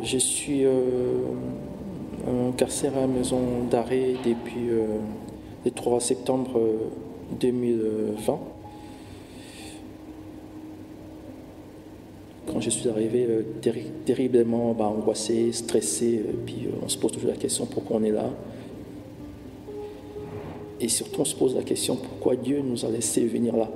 Je suis incarcéré à la maison d'arrêt depuis le 3 septembre 2020. Quand je suis arrivé, terriblement angoissé, stressé, puis on se pose toujours la question pourquoi on est là. Et surtout, on se pose la question pourquoi Dieu nous a laissé venir là.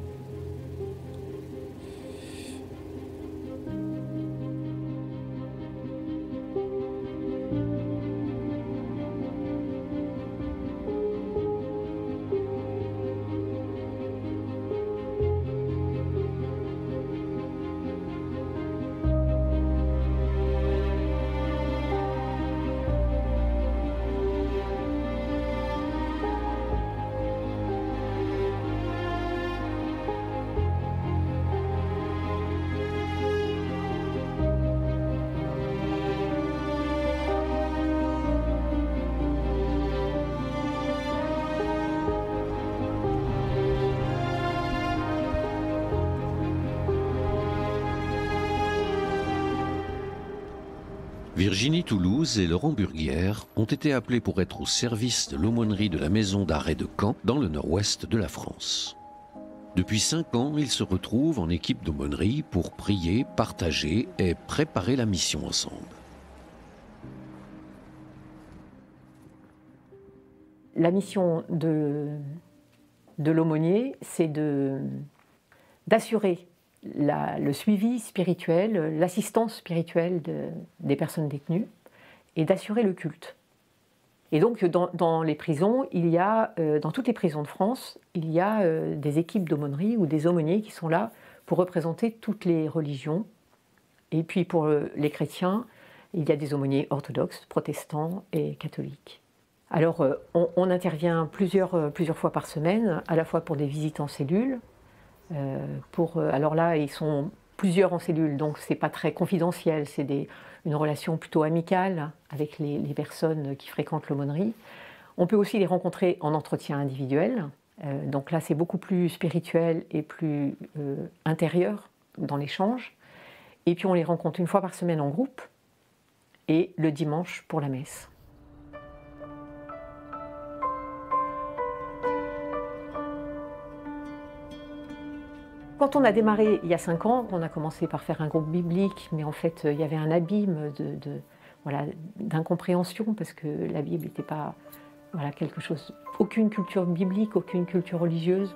Virginie Toulouse et Laurent Burguière ont été appelés pour être au service de l'aumônerie de la maison d'arrêt de Caen, dans le nord-ouest de la France. Depuis 5 ans, ils se retrouvent en équipe d'aumônerie pour prier, partager et préparer la mission ensemble. La mission de l'aumônier, c'est d'assurer le suivi spirituel, l'assistance spirituelle des personnes détenues et d'assurer le culte. Et donc dans les prisons, dans toutes les prisons de France, il y a des équipes d'aumônerie ou des aumôniers qui sont là pour représenter toutes les religions. Et puis pour les chrétiens, il y a des aumôniers orthodoxes, protestants et catholiques. Alors on intervient plusieurs fois par semaine, à la fois pour des visites en cellule. Alors là, ils sont plusieurs en cellule, donc c'est pas très confidentiel, c'est une relation plutôt amicale avec les personnes qui fréquentent l'aumônerie. On peut aussi les rencontrer en entretien individuel, donc là c'est beaucoup plus spirituel et plus intérieur dans l'échange. Et puis on les rencontre une fois par semaine en groupe et le dimanche pour la messe. Quand on a démarré il y a 5 ans, on a commencé par faire un groupe biblique, mais en fait il y avait un abîme d'incompréhension parce que la Bible n'était pas quelque chose, aucune culture biblique, aucune culture religieuse.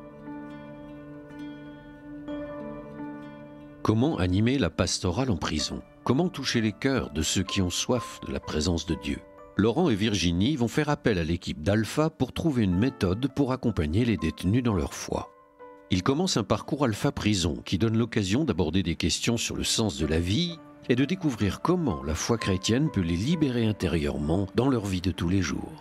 Comment animer la pastorale en prison? Comment toucher les cœurs de ceux qui ont soif de la présence de Dieu? Laurent et Virginie vont faire appel à l'équipe d'Alpha pour trouver une méthode pour accompagner les détenus dans leur foi. Ils commencent un parcours Alpha Prison qui donne l'occasion d'aborder des questions sur le sens de la vie et de découvrir comment la foi chrétienne peut les libérer intérieurement dans leur vie de tous les jours.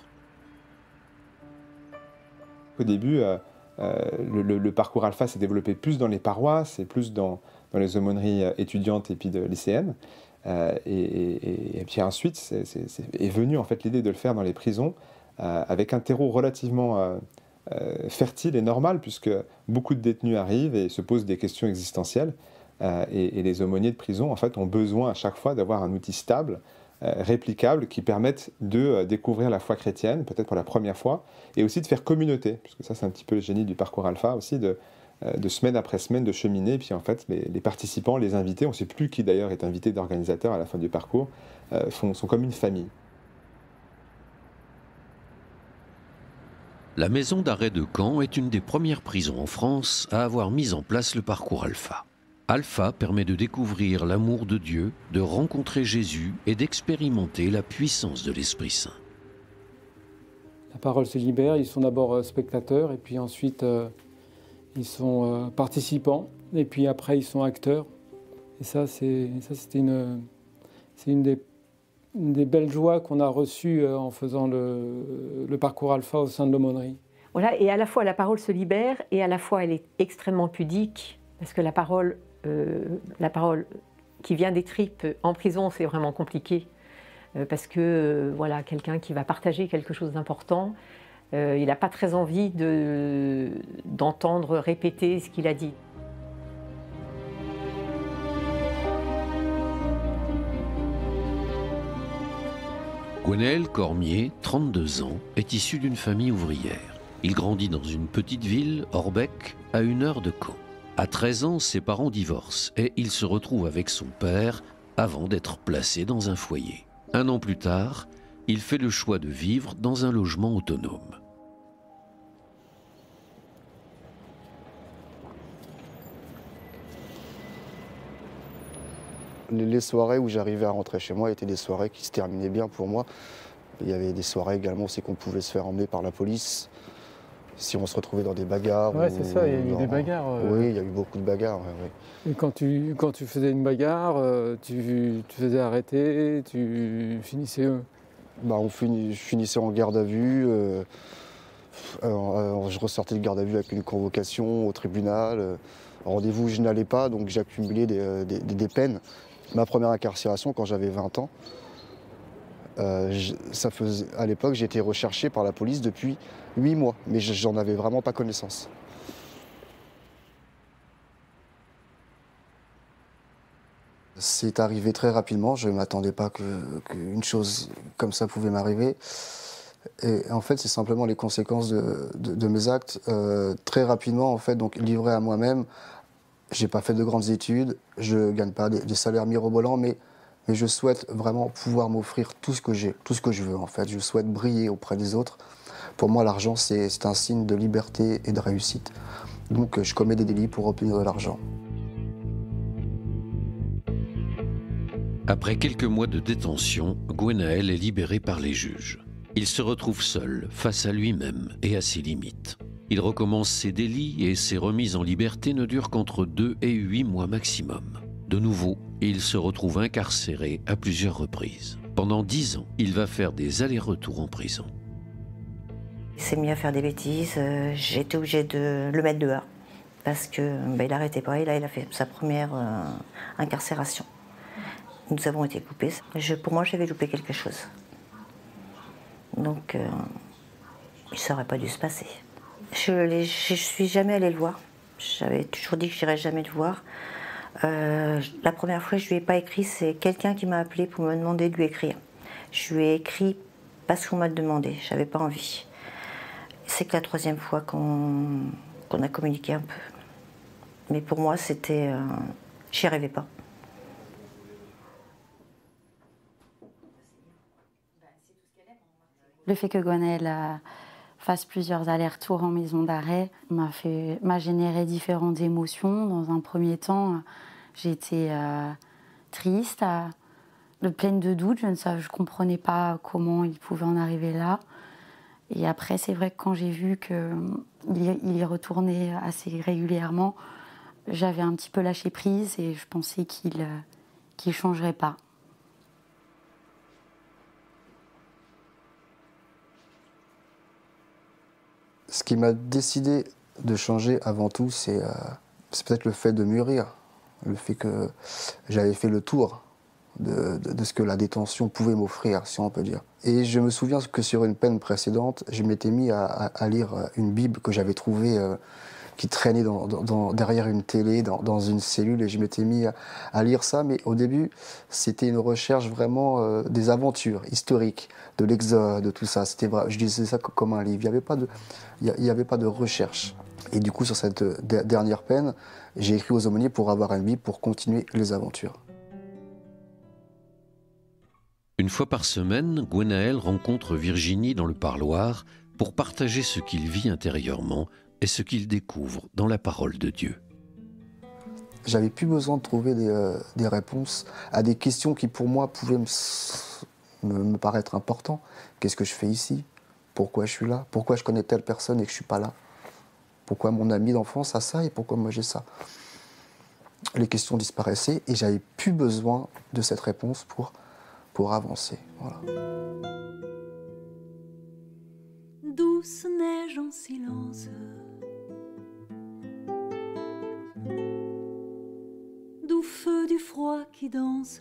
Au début, le parcours Alpha s'est développé plus dans les paroisses et plus dans les aumôneries étudiantes et puis lycéennes. Et puis ensuite est venue en fait l'idée de le faire dans les prisons avec un terreau relativement fertile et normal, puisque beaucoup de détenus arrivent et se posent des questions existentielles. Et les aumôniers de prison en fait, ont besoin à chaque fois d'avoir un outil stable, réplicable, qui permette de découvrir la foi chrétienne, peut-être pour la première fois, et aussi de faire communauté, puisque ça c'est un petit peu le génie du parcours Alpha aussi, de semaine après semaine de cheminer, et puis en fait les participants, les invités, on ne sait plus qui d'ailleurs est invité d'organisateur à la fin du parcours, sont comme une famille. La maison d'arrêt de Caen est une des premières prisons en France à avoir mis en place le parcours Alpha. Alpha permet de découvrir l'amour de Dieu, de rencontrer Jésus et d'expérimenter la puissance de l'Esprit Saint. La parole se libère, ils sont d'abord spectateurs et puis ensuite ils sont participants et puis après ils sont acteurs. Et c'était une des belles joies qu'on a reçues en faisant le parcours Alpha au sein de l'aumônerie. Voilà, et à la fois la parole se libère et à la fois elle est extrêmement pudique parce que la parole qui vient des tripes en prison, c'est vraiment compliqué parce que quelqu'un qui va partager quelque chose d'important, il n'a pas très envie d'entendre répéter ce qu'il a dit. Gwenaël Cormier, 32 ans, est issu d'une famille ouvrière. Il grandit dans une petite ville, Orbec, à 1 heure de Caen. À 13 ans, ses parents divorcent et il se retrouve avec son père avant d'être placé dans un foyer. 1 an plus tard, il fait le choix de vivre dans un logement autonome. Les soirées où j'arrivais à rentrer chez moi étaient des soirées qui se terminaient bien pour moi. Il y avait des soirées également aussi qu'on pouvait se faire emmener par la police si on se retrouvait dans des bagarres. Ouais, c'est ça, il y a eu des bagarres. Oui, il y a eu beaucoup de bagarres. Ouais. Et quand tu faisais une bagarre, tu te faisais arrêter, tu finissais... Je finissais en garde à vue. Je ressortais de garde à vue avec une convocation au tribunal. Rendez-vous, je n'allais pas, donc j'accumulais des peines. Ma première incarcération, quand j'avais 20 ans, à l'époque, j'ai été recherché par la police depuis 8 mois, mais j'en avais vraiment pas connaissance. C'est arrivé très rapidement, je ne m'attendais pas qu'une chose comme ça pouvait m'arriver. Et en fait, c'est simplement les conséquences de mes actes. Très rapidement, en fait, donc livré à moi-même, j'ai pas fait de grandes études, je gagne pas des salaires mirobolants, mais je souhaite vraiment pouvoir m'offrir tout ce que j'ai, tout ce que je veux en fait. Je souhaite briller auprès des autres. Pour moi, l'argent, c'est un signe de liberté et de réussite. Donc, je commets des délits pour obtenir de l'argent. Après quelques mois de détention, Gwenaël est libéré par les juges. Il se retrouve seul, face à lui-même et à ses limites. Il recommence ses délits et ses remises en liberté ne durent qu'entre 2 et 8 mois maximum. De nouveau, il se retrouve incarcéré à plusieurs reprises. Pendant 10 ans, il va faire des allers-retours en prison. Il s'est mis à faire des bêtises, j'ai été obligée de le mettre dehors parce que il n'arrêtait pas et là il a fait sa première incarcération. Nous avons été coupés. Pour moi j'avais loupé quelque chose. Donc il ne aurait pas dû se passer. Je suis jamais allée le voir. J'avais toujours dit que je n'irais jamais le voir. La première fois, je ne lui ai pas écrit, c'est quelqu'un qui m'a appelé pour me demander de lui écrire. Je lui ai écrit parce qu'on m'a demandé, je n'avais pas envie. C'est que la 3e fois qu'on a communiqué un peu. Mais pour moi, c'était... j'y arrivais pas. Le fait que Gwenaël fasse plusieurs allers-retours en maison d'arrêt m'a généré différentes émotions. Dans un premier temps, j'étais triste, pleine de doutes. Je ne comprenais pas comment il pouvait en arriver là. Et après, c'est vrai que quand j'ai vu qu'il y retournait assez régulièrement, j'avais un petit peu lâché prise et je pensais qu'il ne changerait pas. Ce qui m'a décidé de changer avant tout, c'est peut-être le fait de mûrir, le fait que j'avais fait le tour de ce que la détention pouvait m'offrir, si on peut dire. Et je me souviens que sur une peine précédente, je m'étais mis à lire une Bible que j'avais trouvée qui traînait derrière une télé, dans une cellule, et je m'étais mis à lire ça, mais au début, c'était une recherche vraiment des aventures historiques, de l'Exode, de tout ça. Je lisais ça comme un livre, il n'y avait pas de recherche. Et du coup, sur cette dernière peine, j'ai écrit aux aumôniers pour avoir une Bible, pour continuer les aventures. Une fois par semaine, Gwenaël rencontre Virginie dans le parloir pour partager ce qu'il vit intérieurement et ce qu'il découvre dans la parole de Dieu. J'avais plus besoin de trouver des réponses à des questions qui pour moi pouvaient me paraître importantes. Qu'est-ce que je fais ici? Pourquoi je suis là? Pourquoi je connais telle personne et que je ne suis pas là? Pourquoi mon ami d'enfance a ça et pourquoi moi j'ai ça? Les questions disparaissaient et j'avais plus besoin de cette réponse pour avancer. Voilà. Douce neige en silence, doux feu du froid qui danse,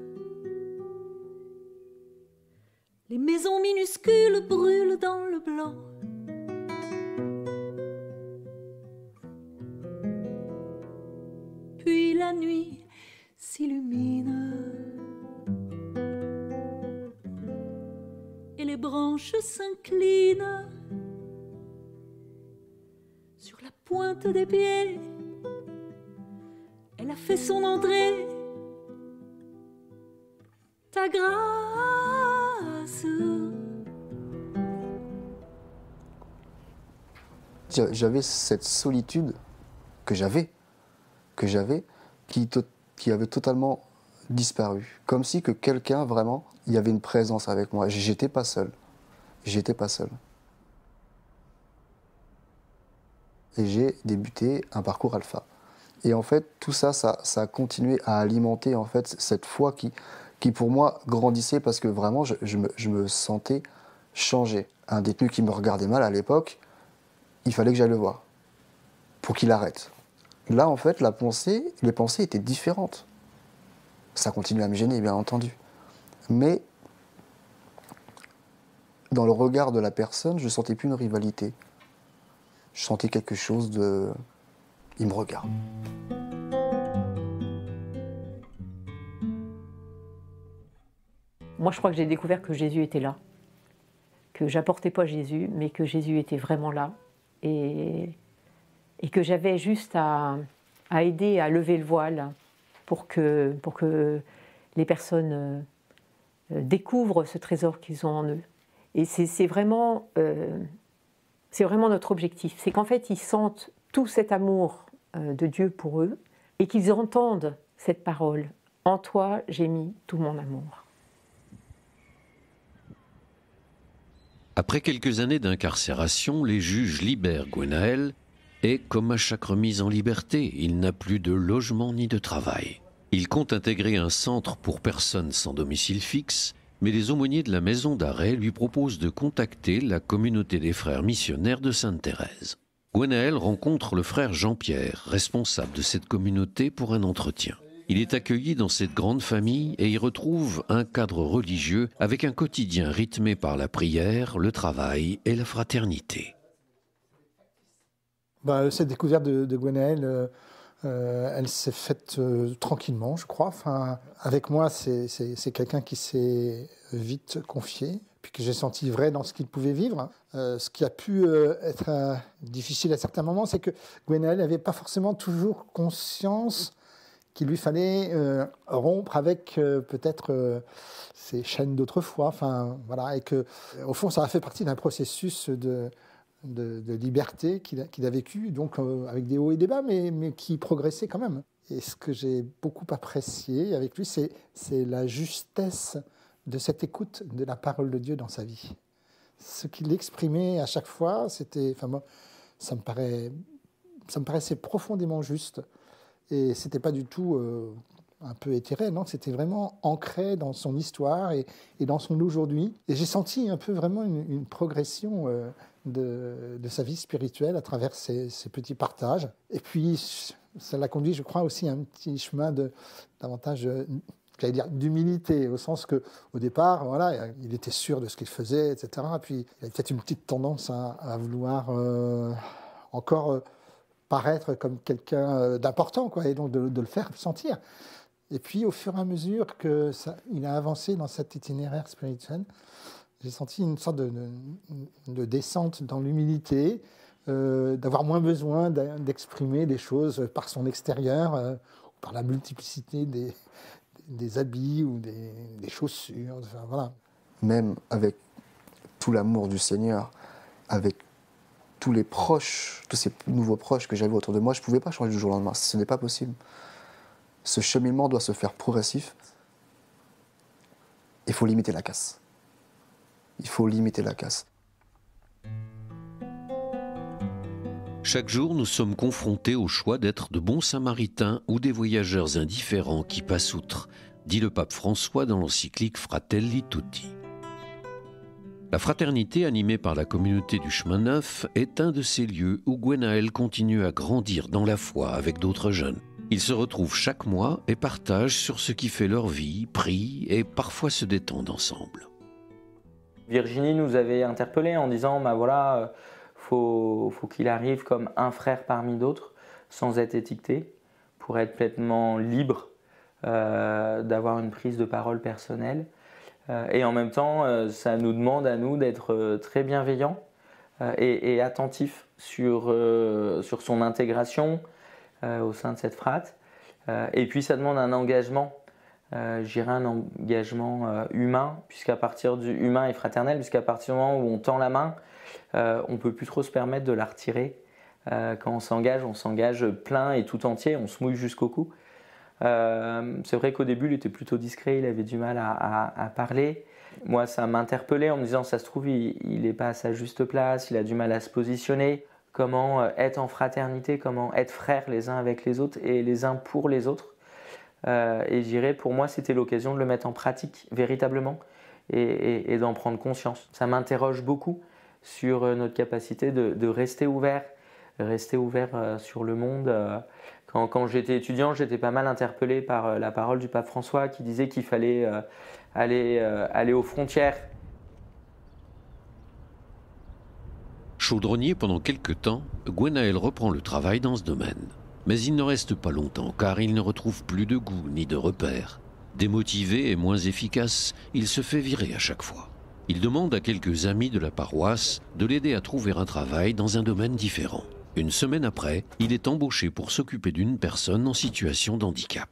les maisons minuscules brûlent dans le blanc. Puis la nuit s'illumine hanches s'inclinent sur la pointe des pieds. Elle a fait son entrée, ta grâce. J'avais cette solitude que j'avais, qui avait totalement disparu. Comme si que quelqu'un, vraiment, il y avait une présence avec moi. J'étais pas seul. J'étais pas seul. Et j'ai débuté un parcours alpha. Et en fait, tout ça, ça a continué à alimenter en fait cette foi qui pour moi grandissait parce que vraiment, je me sentais changé. Un détenu qui me regardait mal à l'époque, il fallait que j'aille le voir pour qu'il arrête. Là, en fait, les pensées étaient différentes. Ça continue à me gêner, bien entendu. Mais dans le regard de la personne, je ne sentais plus une rivalité. Je sentais quelque chose de... Il me regarde. Moi, je crois que j'ai découvert que Jésus était là. Que j'apportais pas Jésus, mais que Jésus était vraiment là. Et que j'avais juste à aider à lever le voile pour que les personnes découvrent ce trésor qu'ils ont en eux. Et c'est vraiment notre objectif. C'est qu'en fait, ils sentent tout cet amour de Dieu pour eux et qu'ils entendent cette parole. En toi, j'ai mis tout mon amour. Après quelques années d'incarcération, les juges libèrent Gwenaël et, comme à chaque remise en liberté, il n'a plus de logement ni de travail. Il compte intégrer un centre pour personnes sans domicile fixe, mais les aumôniers de la maison d'arrêt lui proposent de contacter la communauté des frères missionnaires de Sainte-Thérèse. Gwenaël rencontre le frère Jean-Pierre, responsable de cette communauté, pour un entretien. Il est accueilli dans cette grande famille et y retrouve un cadre religieux avec un quotidien rythmé par la prière, le travail et la fraternité. Cette découverte de Gwenaël, elle s'est faite tranquillement, je crois. Enfin, avec moi, c'est quelqu'un qui s'est vite confié, puis que j'ai senti vrai dans ce qu'il pouvait vivre. Ce qui a pu être difficile à certains moments, c'est que Gwenaël n'avait pas forcément toujours conscience qu'il lui fallait rompre avec peut-être ces chaînes d'autrefois. Enfin, voilà, et que, au fond, ça a fait partie d'un processus de liberté qu'il a vécu, donc avec des hauts et des bas, mais qui progressait quand même. Et ce que j'ai beaucoup apprécié avec lui, c'est la justesse de cette écoute de la parole de Dieu dans sa vie. Ce qu'il exprimait à chaque fois, moi, ça me paraissait profondément juste. Et c'était pas du tout un peu éthéré, non, c'était vraiment ancré dans son histoire et dans son aujourd'hui. Et j'ai senti un peu vraiment une progression de sa vie spirituelle à travers ces petits partages. Et puis, ça l'a conduit, je crois, aussi à un petit chemin davantage, j'allais dire, d'humilité, au sens qu'au départ, voilà, il était sûr de ce qu'il faisait, etc. Et puis, il avait peut-être une petite tendance à vouloir encore paraître comme quelqu'un d'important, quoi, et donc de le faire sentir. Et puis, au fur et à mesure qu'il a avancé dans cet itinéraire spirituel, j'ai senti une sorte de descente dans l'humilité, d'avoir moins besoin d'exprimer des choses par son extérieur, par la multiplicité des habits ou des chaussures. Enfin, voilà. Même avec tout l'amour du Seigneur, avec tous les proches, tous ces nouveaux proches que j'avais autour de moi, je ne pouvais pas changer du jour au lendemain. Ce n'est pas possible. Ce cheminement doit se faire progressif. Il faut limiter la casse. Il faut limiter la casse. Chaque jour, nous sommes confrontés au choix d'être de bons samaritains ou des voyageurs indifférents qui passent outre, dit le pape François dans l'encyclique Fratelli Tutti. La fraternité animée par la communauté du Chemin Neuf est un de ces lieux où Gwenaël continue à grandir dans la foi avec d'autres jeunes. Ils se retrouvent chaque mois et partagent sur ce qui fait leur vie, prient et parfois se détendent ensemble. Virginie nous avait interpellés en disant voilà, faut qu'il arrive comme un frère parmi d'autres, sans être étiqueté, pour être pleinement libre, d'avoir une prise de parole personnelle. Et en même temps, ça nous demande à nous d'être très bienveillants et attentifs sur son intégration au sein de cette frate. Et puis ça demande un engagement, je dirais un engagement humain, puisqu'à partir du humain et fraternel, puisqu'à partir du moment où on tend la main, on ne peut plus trop se permettre de la retirer. Quand on s'engage plein et tout entier, on se mouille jusqu'au cou. C'est vrai qu'au début, il était plutôt discret, il avait du mal à parler. Moi, ça m'interpellait en me disant, ça se trouve, il n'est pas à sa juste place, il a du mal à se positionner. Comment être en fraternité, comment être frères les uns avec les autres et les uns pour les autres. Et je dirais, pour moi, c'était l'occasion de le mettre en pratique véritablement et d'en prendre conscience. Ça m'interroge beaucoup sur notre capacité de rester ouvert sur le monde. Quand j'étais étudiant, j'étais pas mal interpellé par la parole du pape François qui disait qu'il fallait aller aux frontières. Chaudronnier pendant quelque temps, Gwenaël reprend le travail dans ce domaine. Mais il ne reste pas longtemps car il ne retrouve plus de goût ni de repères. Démotivé et moins efficace, il se fait virer à chaque fois. Il demande à quelques amis de la paroisse de l'aider à trouver un travail dans un domaine différent. Une semaine après, il est embauché pour s'occuper d'une personne en situation de handicap.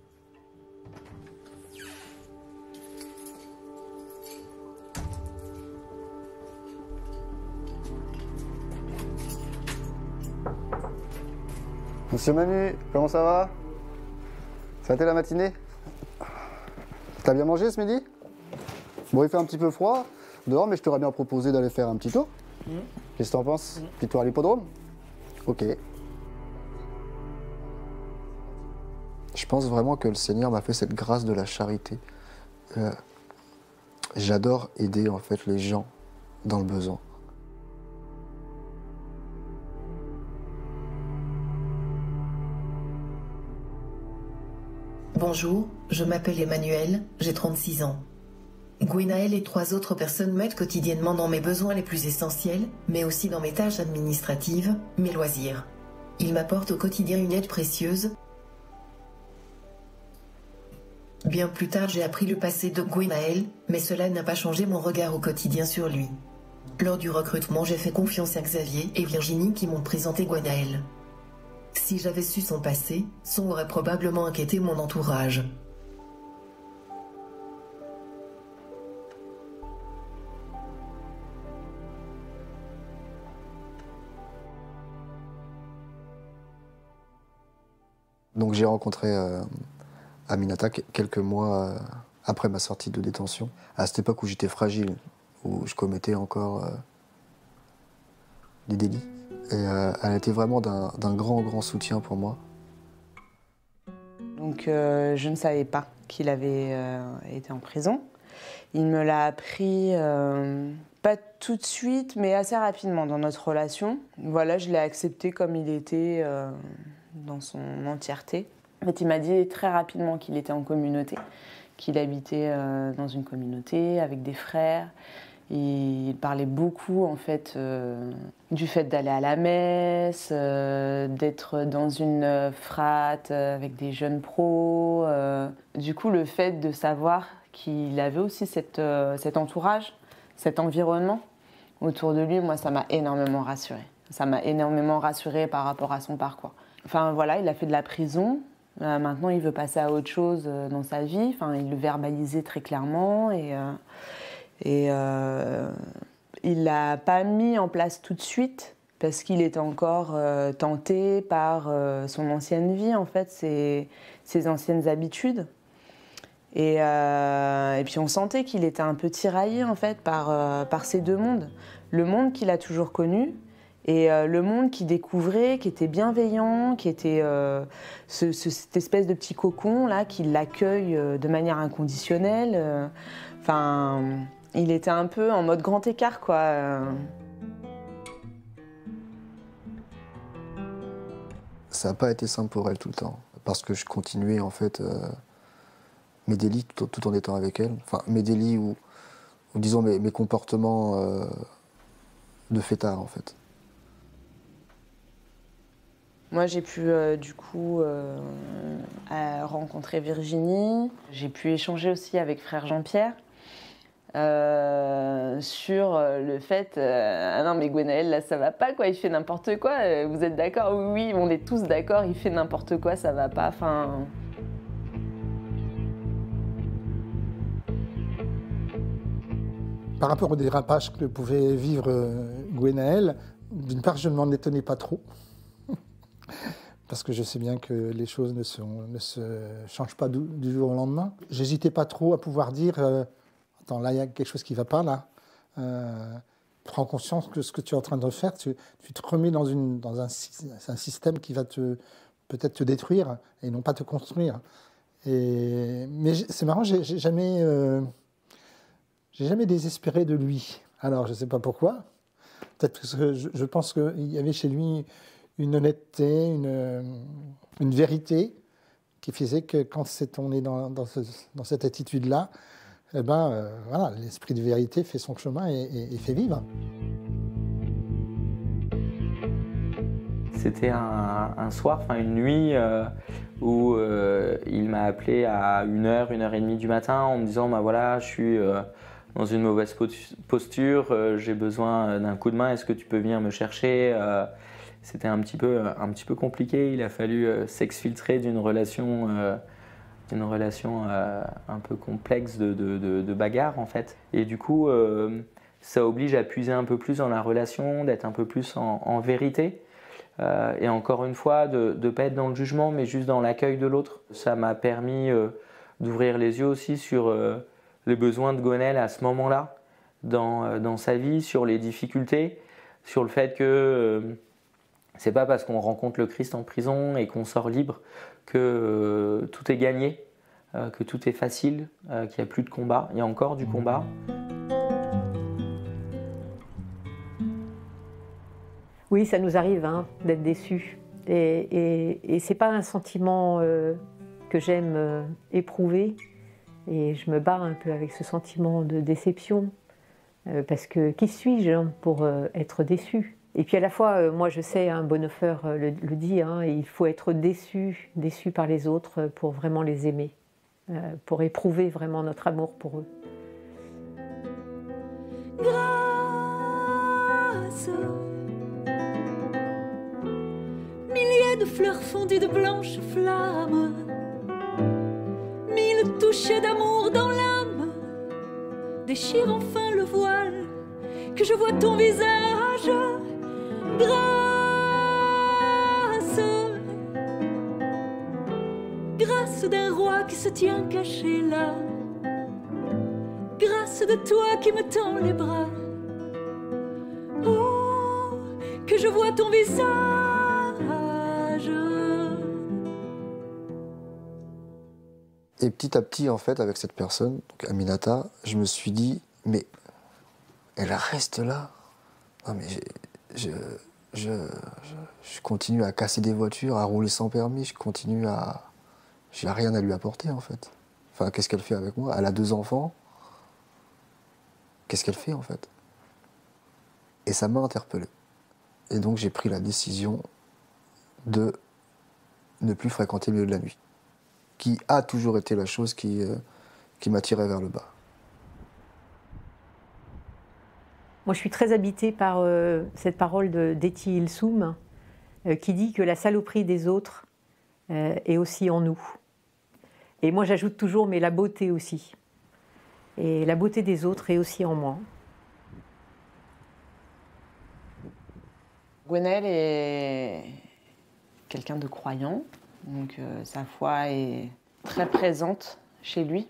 Monsieur Manu, comment ça va? Ça a été la matinée? T'as bien mangé ce midi? Bon, il fait un petit peu froid dehors, mais je t'aurais bien proposé d'aller faire un petit tour. Qu'est-ce que t'en penses? Petit tour à l'hippodrome? Ok. Je pense vraiment que le Seigneur m'a fait cette grâce de la charité. J'adore aider en fait les gens dans le besoin. Bonjour, je m'appelle Emmanuel, j'ai 36 ans. Gwenaël et 3 autres personnes m'aident quotidiennement dans mes besoins les plus essentiels, mais aussi dans mes tâches administratives, mes loisirs. Ils m'apportent au quotidien une aide précieuse. Bien plus tard, j'ai appris le passé de Gwenaël, mais cela n'a pas changé mon regard au quotidien sur lui. Lors du recrutement, j'ai fait confiance à Xavier et Virginie qui m'ont présenté Gwenaël. Si j'avais su son passé, ça aurait probablement inquiété mon entourage. Donc j'ai rencontré Aminata quelques mois après ma sortie de détention. À cette époque où j'étais fragile, où je commettais encore des délits. Et elle a été vraiment d'un grand soutien pour moi. Donc je ne savais pas qu'il avait été en prison. Il me l'a appris pas tout de suite, mais assez rapidement dans notre relation. Voilà, je l'ai accepté comme il était dans son entièreté. En fait, il m'a dit très rapidement qu'il était en communauté, qu'il habitait dans une communauté avec des frères. Et il parlait beaucoup en fait du fait d'aller à la messe, d'être dans une frate avec des jeunes pros. Du coup, le fait de savoir qu'il avait aussi cet entourage, cet environnement autour de lui, moi, ça m'a énormément rassurée. Ça m'a énormément rassurée par rapport à son parcours. Enfin voilà, il a fait de la prison. Maintenant, il veut passer à autre chose dans sa vie. Enfin, il le verbalisait très clairement et il l'a pas mis en place tout de suite parce qu'il était encore tenté par son ancienne vie, en fait, ses anciennes habitudes. Et puis on sentait qu'il était un peu tiraillé en fait par ces deux mondes. Le monde qu'il a toujours connu et le monde qu'il découvrait, qui était bienveillant, qui était cette espèce de petit cocon là, qui l'accueille de manière inconditionnelle. Enfin, il était un peu en mode grand écart quoi. Ça n'a pas été simple pour elle tout le temps, parce que je continuais en fait mes délits tout en étant avec elle. Enfin, mes délits ou disons mes comportements de fêtard en fait. Moi, j'ai pu du coup rencontrer Virginie. J'ai pu échanger aussi avec frère Jean-Pierre. sur le fait ah non mais Gwenaël là ça va pas quoi, il fait n'importe quoi, vous êtes d'accord? Oui, on est tous d'accord, il fait n'importe quoi, ça va pas, enfin... Par rapport au dérapage que pouvait vivre Gwenaël, d'une part je ne m'en étonnais pas trop, parce que je sais bien que les choses ne se changent pas du jour au lendemain. J'hésitais pas trop à pouvoir dire attends, là il y a quelque chose qui ne va pas là. Prends conscience que ce que tu es en train de faire, tu te remets dans un système qui va peut-être te détruire et non pas te construire. Mais c'est marrant, j'ai jamais désespéré de lui. Alors je ne sais pas pourquoi. Peut-être parce que je pense qu'il y avait chez lui une honnêteté, une vérité qui faisait que quand on est dans cette attitude-là, eh ben, voilà, l'esprit de vérité fait son chemin et fait vivre. C'était un soir, une nuit où il m'a appelé à 1h, 1h30 du matin en me disant bah voilà, je suis dans une mauvaise posture, j'ai besoin d'un coup de main, est-ce que tu peux venir me chercher? C'était un petit peu compliqué, il a fallu s'exfiltrer d'une relation un peu complexe de bagarre en fait. Et du coup, ça oblige à puiser un peu plus dans la relation, d'être un peu plus en vérité. Et encore une fois, de ne pas être dans le jugement, mais juste dans l'accueil de l'autre. Ça m'a permis d'ouvrir les yeux aussi sur les besoins de Gwenaël à ce moment-là, dans sa vie, sur les difficultés, sur le fait que c'est pas parce qu'on rencontre le Christ en prison et qu'on sort libre que tout est gagné, que tout est facile, qu'il n'y a plus de combat. Il y a encore du combat. Oui, ça nous arrive d'être déçus. Et ce n'est pas un sentiment que j'aime éprouver. Et je me bats un peu avec ce sentiment de déception. Parce que qui suis-je pour être déçu? Et puis à la fois, moi je sais, Bonhoeffer le dit, il faut être déçu par les autres pour vraiment les aimer, pour éprouver vraiment notre amour pour eux. Grâce, milliers de fleurs fondues de blanches flammes, 1000 touchés d'amour dans l'âme, déchire enfin le voile, que je vois ton visage. Grâce d'un roi qui se tient caché là, grâce de toi qui me tends les bras. Oh, que je vois ton visage. Et petit à petit, en fait, avec cette personne, donc Aminata, je me suis dit, mais elle reste là. Non, mais je continue à casser des voitures, à rouler sans permis, j'ai rien à lui apporter en fait. Enfin, qu'est-ce qu'elle fait avec moi? Elle a 2 enfants. Qu'est-ce qu'elle fait en fait? Et ça m'a interpellé. Et donc j'ai pris la décision de ne plus fréquenter le milieu de la nuit, qui a toujours été la chose qui m'attirait vers le bas. Moi, je suis très habitée par cette parole d'Etty Hillesum qui dit que la saloperie des autres est aussi en nous. Et moi, j'ajoute toujours, mais la beauté aussi. Et la beauté des autres est aussi en moi. Gwenaël est quelqu'un de croyant, donc sa foi est très présente chez lui.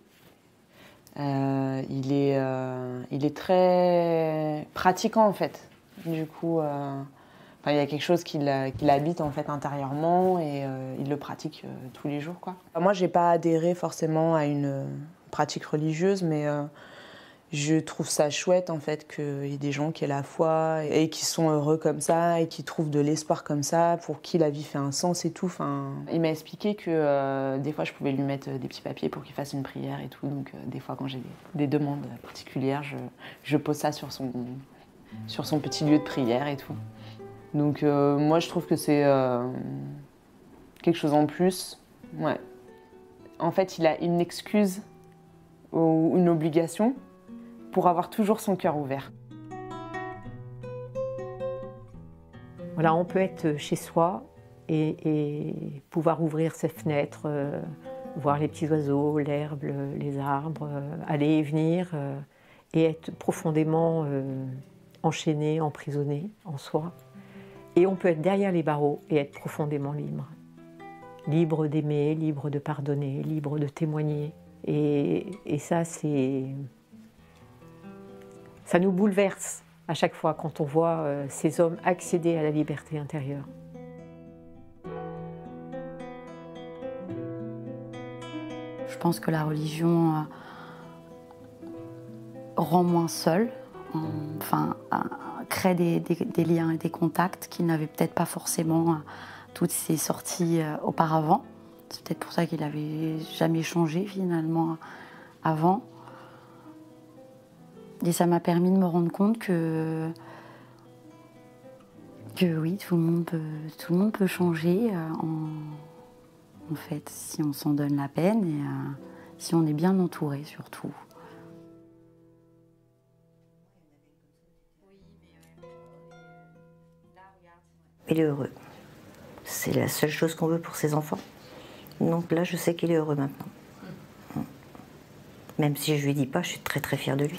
Il est très pratiquant en fait. Du coup, il y a quelque chose qui l'habite en fait intérieurement et il le pratique tous les jours, quoi. Moi, j'ai pas adhéré forcément à une pratique religieuse, mais je trouve ça chouette en fait qu'il y ait des gens qui aient la foi et qui sont heureux comme ça et qui trouvent de l'espoir comme ça, pour qui la vie fait un sens et tout. Enfin, il m'a expliqué que des fois je pouvais lui mettre des petits papiers pour qu'il fasse une prière et tout. Donc des fois quand j'ai des demandes particulières, je pose ça sur son petit lieu de prière et tout. Donc moi je trouve que c'est quelque chose en plus. Ouais. En fait, il a une excuse ou une obligation pour avoir toujours son cœur ouvert. Voilà, on peut être chez soi et pouvoir ouvrir ses fenêtres, voir les petits oiseaux, l'herbe, les arbres, aller et venir, et être profondément enchaîné, emprisonné en soi. Et on peut être derrière les barreaux et être profondément libre. Libre d'aimer, libre de pardonner, libre de témoigner. Et ça, ça nous bouleverse à chaque fois quand on voit ces hommes accéder à la liberté intérieure. Je pense que la religion rend moins seul, enfin, crée des liens et des contacts qu'il n'avait peut-être pas forcément toutes ces sorties auparavant. C'est peut-être pour ça qu'il n'avait jamais changé finalement avant. Et ça m'a permis de me rendre compte que oui, tout le monde peut changer en fait, si on s'en donne la peine et si on est bien entouré surtout. Il est heureux. C'est la seule chose qu'on veut pour ses enfants. Donc là, je sais qu'il est heureux maintenant. Même si je lui dis pas, je suis très très fière de lui.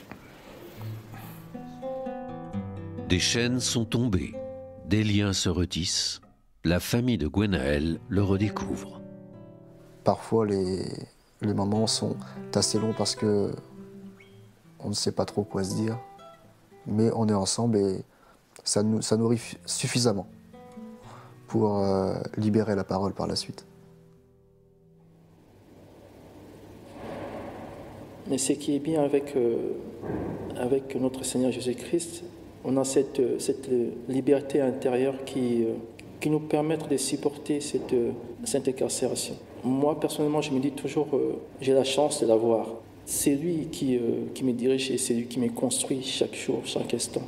Des chaînes sont tombées, des liens se retissent. La famille de Gwenaël le redécouvre. Parfois, les moments sont assez longs parce que on ne sait pas trop quoi se dire. Mais on est ensemble et ça nourrit suffisamment pour libérer la parole par la suite. Mais ce qui est bien avec notre Seigneur Jésus-Christ, on a cette liberté intérieure qui nous permet de supporter cette incarcération. Moi, personnellement, je me dis toujours, j'ai la chance de l'avoir. C'est lui qui me dirige et c'est lui qui me construit chaque jour, chaque instant.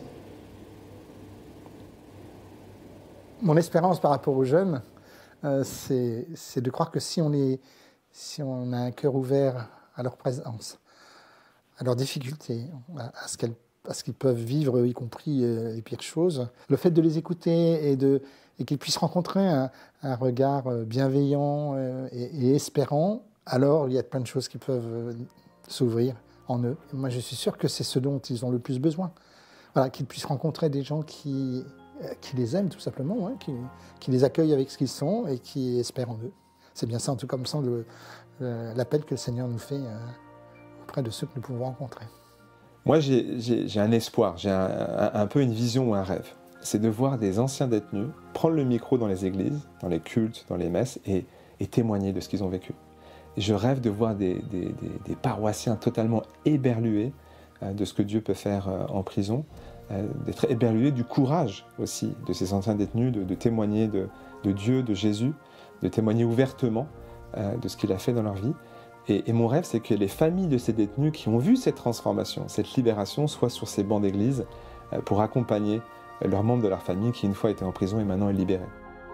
Mon espérance par rapport aux jeunes, c'est de croire que si on a un cœur ouvert à leur présence, à leurs difficultés, à ce qu'ils peuvent vivre, y compris les pires choses, le fait de les écouter et qu'ils puissent rencontrer un regard bienveillant et espérant, alors il y a plein de choses qui peuvent s'ouvrir en eux. Et moi, je suis sûr que c'est ce dont ils ont le plus besoin. Voilà, qu'ils puissent rencontrer des gens qui les aiment tout simplement, hein, qui les accueillent avec ce qu'ils sont et qui espèrent en eux. C'est bien ça, en tout cas, comme ça, l'appel que le Seigneur nous fait auprès de ceux que nous pouvons rencontrer. Moi, j'ai un espoir, j'ai un peu une vision ou un rêve. C'est de voir des anciens détenus prendre le micro dans les églises, dans les cultes, dans les messes et témoigner de ce qu'ils ont vécu. Et je rêve de voir des paroissiens totalement éberlués de ce que Dieu peut faire en prison, d'être éberlués du courage aussi de ces anciens détenus, de témoigner de Dieu, de Jésus, de témoigner ouvertement de ce qu'il a fait dans leur vie. Et mon rêve, c'est que les familles de ces détenus qui ont vu cette transformation, cette libération, soient sur ces bancs d'église pour accompagner leurs membres de leur famille qui, une fois, étaient en prison et maintenant est libérés.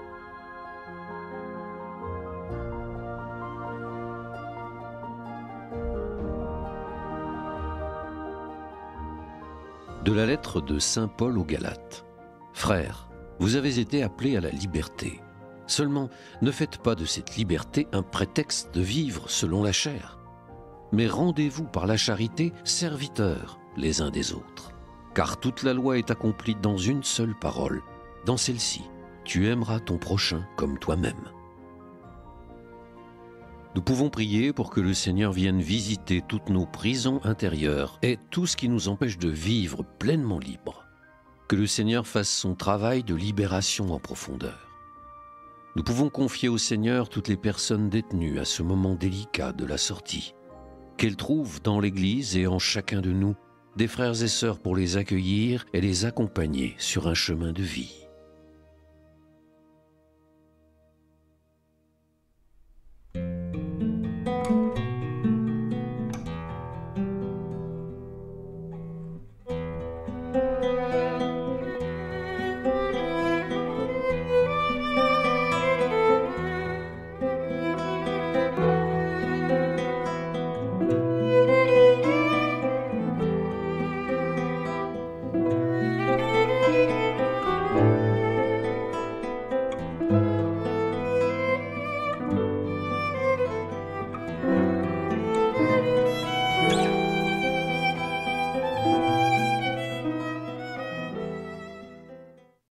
De la lettre de saint Paul aux Galates. Frères, vous avez été appelés à la liberté. Seulement, ne faites pas de cette liberté un prétexte de vivre selon la chair. Mais rendez-vous par la charité serviteurs les uns des autres. Car toute la loi est accomplie dans une seule parole, dans celle-ci, tu aimeras ton prochain comme toi-même. Nous pouvons prier pour que le Seigneur vienne visiter toutes nos prisons intérieures et tout ce qui nous empêche de vivre pleinement libres. Que le Seigneur fasse son travail de libération en profondeur. Nous pouvons confier au Seigneur toutes les personnes détenues à ce moment délicat de la sortie. Qu'elles trouvent dans l'Église et en chacun de nous des frères et sœurs pour les accueillir et les accompagner sur un chemin de vie.